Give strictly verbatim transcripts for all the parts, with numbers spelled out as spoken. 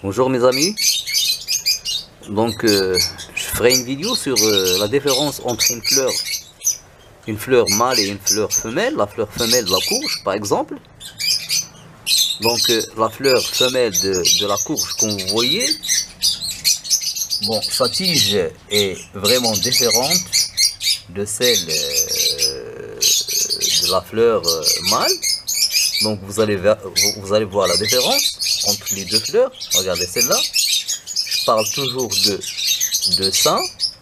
Bonjour mes amis, donc euh, je ferai une vidéo sur euh, la différence entre une fleur, une fleur mâle et une fleur femelle, la fleur femelle de la courge par exemple. Donc euh, la fleur femelle de, de la courge comme vous voyez, bon sa tige est vraiment différente de celle euh, de la fleur euh, mâle. Donc vous allez, vous allez voir la différence entre les deux fleurs. Regardez celle-là. Je parle toujours de, de ça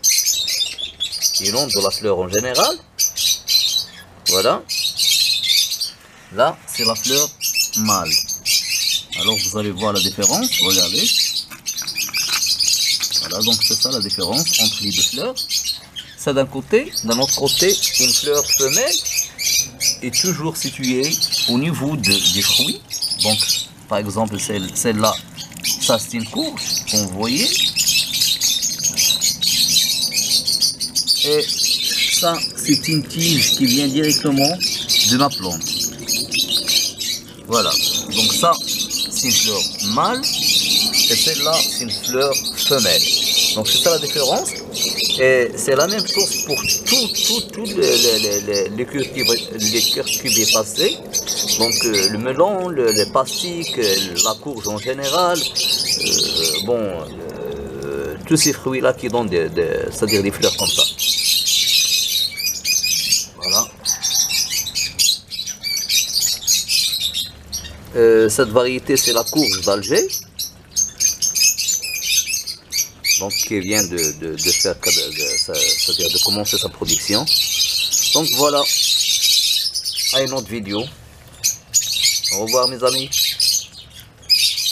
et non de la fleur en général. Voilà. Là, c'est la fleur mâle. Alors vous allez voir la différence. Regardez. Voilà, donc c'est ça la différence entre les deux fleurs. Ça d'un côté. D'un autre côté, une fleur femelle est toujours située au niveau de, des fruits. Donc, par exemple, celle, celle-là, ça c'est une courge, comme vous voyez. Et ça, c'est une tige qui vient directement de ma plante. Voilà. Donc ça, c'est une fleur mâle. Et celle-là, c'est une fleur femelle. Donc c'est ça la différence. Et c'est la même chose pour tous tout, tout les, les, les, les cucurbitacées. Donc euh, le melon, le, les pastiques, la courge en général. Euh, bon, euh, tous ces fruits-là qui donnent des, des, c'est-à-dire des fleurs comme ça. Voilà. Euh, cette variété, c'est la courge d'Alger. Donc qui vient de, de, de faire, c'est-à-dire de commencer sa production. Donc voilà, à une autre vidéo. Au revoir mes amis.